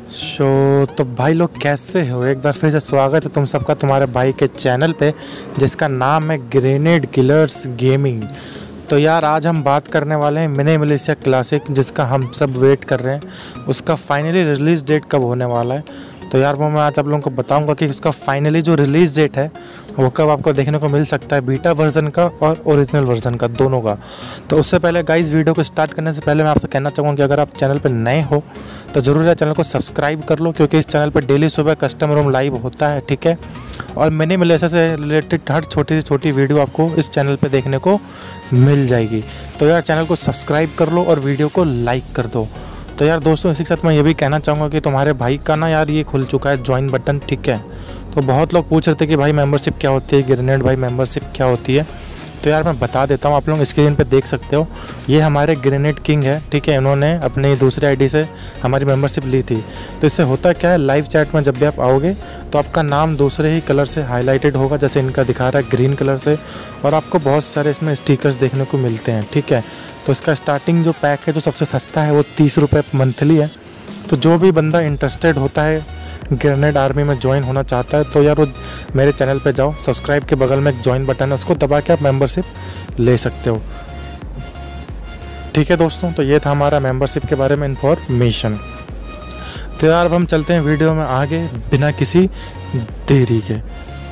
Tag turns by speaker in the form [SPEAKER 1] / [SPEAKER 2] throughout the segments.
[SPEAKER 1] तो भाई लोग कैसे हो। एक बार फिर से स्वागत है तुम सबका तुम्हारे भाई के चैनल पे जिसका नाम है ग्रेनेड किलर्स गेमिंग। तो यार आज हम बात करने वाले हैं मिनी मिलिशिया क्लासिक जिसका हम सब वेट कर रहे हैं। उसका फाइनली रिलीज़ डेट कब होने वाला है तो यार वो मैं आज आप लोगों को बताऊंगा कि उसका फाइनली जो रिलीज़ डेट है वो कब आपको देखने को मिल सकता है, बीटा वर्जन का और ओरिजिनल वर्जन का, दोनों का। तो उससे पहले गाइस वीडियो को स्टार्ट करने से पहले मैं आपसे कहना चाहूँगा कि अगर आप चैनल पर नए हो तो ज़रूर है चैनल को सब्सक्राइब कर लो, क्योंकि इस चैनल पर डेली सुबह कस्टम रूम लाइव होता है, ठीक है। और मिनी मिलिशिया से रिलेटेड हर छोटी से छोटी वीडियो आपको इस चैनल पे देखने को मिल जाएगी। तो यार चैनल को सब्सक्राइब कर लो और वीडियो को लाइक कर दो। तो यार दोस्तों इसी के साथ मैं ये भी कहना चाहूँगा कि तुम्हारे भाई का ना यार ये खुल चुका है ज्वाइन बटन, ठीक है। तो बहुत लोग पूछ रहे थे कि भाई मेंबरशिप क्या होती है, ग्रेनेड भाई मेंबरशिप क्या होती है। तो यार मैं बता देता हूँ, आप लोग स्क्रीन पे देख सकते हो, ये हमारे ग्रेनेड किंग है, ठीक है। इन्होंने अपनी दूसरे आईडी से हमारी मेंबरशिप ली थी। तो इससे होता क्या है, लाइव चैट में जब भी आप आओगे तो आपका नाम दूसरे ही कलर से हाईलाइटेड होगा, जैसे इनका दिखा रहा है ग्रीन कलर से, और आपको बहुत सारे इसमें स्टिकर्स देखने को मिलते हैं, ठीक है। तो इसका स्टार्टिंग जो पैक है जो सबसे सस्ता है वो 30 रुपये मंथली है। तो जो भी बंदा इंटरेस्टेड होता है ग्रेनेड आर्मी में ज्वाइन होना चाहता है तो यार वो मेरे चैनल पे जाओ, सब्सक्राइब के बगल में एक ज्वाइन बटन है, उसको दबा के आप मेंबरशिप ले सकते हो, ठीक है दोस्तों। तो ये था हमारा मेंबरशिप के बारे में इन्फॉर्मेशन। तो यार अब हम चलते हैं वीडियो में आगे बिना किसी देरी के।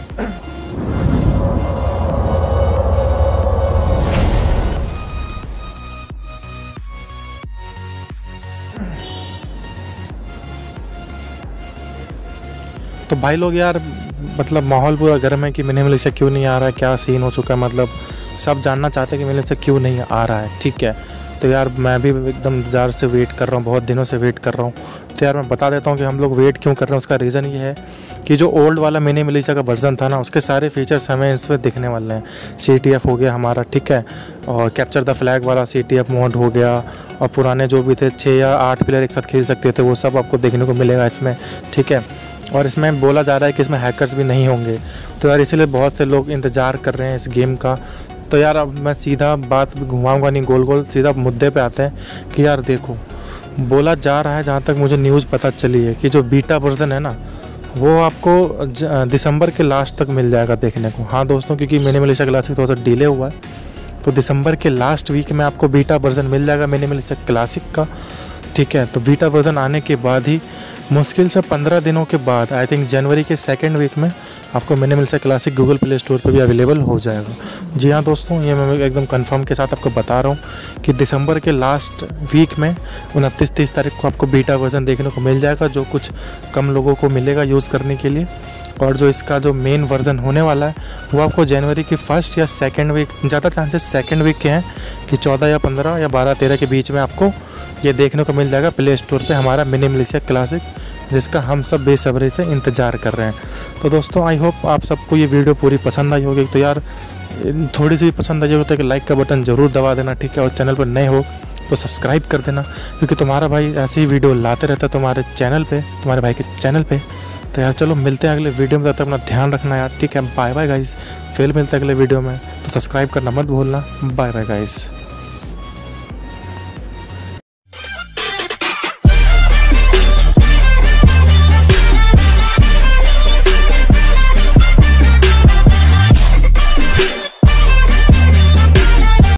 [SPEAKER 1] तो भाई लोग यार मतलब माहौल पूरा गर्म है कि मिनी मिलिशिया क्यों नहीं आ रहा है, क्या सीन हो चुका है, मतलब सब जानना चाहते हैं कि मिनी मिलिशिया क्यों नहीं आ रहा है, ठीक है। तो यार मैं भी एकदम इंतज़ार से वेट कर रहा हूँ, बहुत दिनों से वेट कर रहा हूँ। तो यार मैं बता देता हूँ कि हम लोग वेट क्यों कर रहे हैं। उसका रीज़न ये है कि जो ओल्ड वाला मिनी मिलिशिया का वर्जन था ना, उसके सारे फीचर्स हमें इसमें दिखने वाले हैं। CTF हो गया हमारा, ठीक है, और कैप्चर द फ्लैग वाला CTF मोड हो गया, और पुराने जो भी थे 6 या 8 प्लेयर एक साथ खेल सकते थे वो सब आपको देखने को मिलेगा इसमें, ठीक है। और इसमें बोला जा रहा है कि इसमें हैकर्स भी नहीं होंगे। तो यार इसीलिए बहुत से लोग इंतज़ार कर रहे हैं इस गेम का। तो यार अब मैं सीधा बात घुमाऊंगा नहीं गोल गोल, सीधा मुद्दे पे आते हैं कि यार देखो, बोला जा रहा है, जहाँ तक मुझे न्यूज़ पता चली है, कि जो बीटा वर्जन है ना वो आपको दिसंबर के लास्ट तक मिल जाएगा देखने को। हाँ दोस्तों, क्योंकि मिनी मिलिशिया क्लासिक थोड़ा सा डिले हुआ है, तो दिसंबर के लास्ट वीक में आपको बीटा वर्जन मिल जाएगा मिनी मिलिशिया क्लासिक का, ठीक है। तो बीटा वर्जन आने के बाद ही मुश्किल से 15 दिनों के बाद, आई थिंक जनवरी के 2nd वीक में आपको mini militia classic Google play store पर भी अवेलेबल हो जाएगा। जी हाँ दोस्तों, ये मैं एकदम कंफर्म के साथ आपको बता रहा हूँ कि दिसंबर के लास्ट वीक में 29-30 तारीख को आपको बीटा वर्जन देखने को मिल जाएगा, जो कुछ कम लोगों को मिलेगा यूज़ करने के लिए। और जो इसका जो मेन वर्जन होने वाला है वो आपको जनवरी की 1st या 2nd वीक, ज़्यादा चांसेस 2nd वीक के हैं कि 14 या 15 या 12-13 के बीच में आपको ये देखने को मिल जाएगा प्ले स्टोर पे हमारा मिनी मिलिशिया क्लासिक, जिसका हम सब बेसब्री से इंतज़ार कर रहे हैं। तो दोस्तों आई होप आप सबको ये वीडियो पूरी पसंद आई होगी। तो यार थोड़ी सी पसंद आई होगी तो लाइक का बटन ज़रूर दबा देना, ठीक है। और चैनल पर नए हो तो सब्सक्राइब कर देना, क्योंकि तुम्हारा भाई ऐसी ही वीडियो लाते रहता है तुम्हारे चैनल पर, तुम्हारे भाई के चैनल पर। तो यार चलो मिलते हैं अगले वीडियो में, तब तक अपना ध्यान रखना यार, ठीक है। बाय बाय गाइस, फिर मिलते हैं अगले वीडियो में। तो सब्सक्राइब करना मत भूलना। Bye bye guys.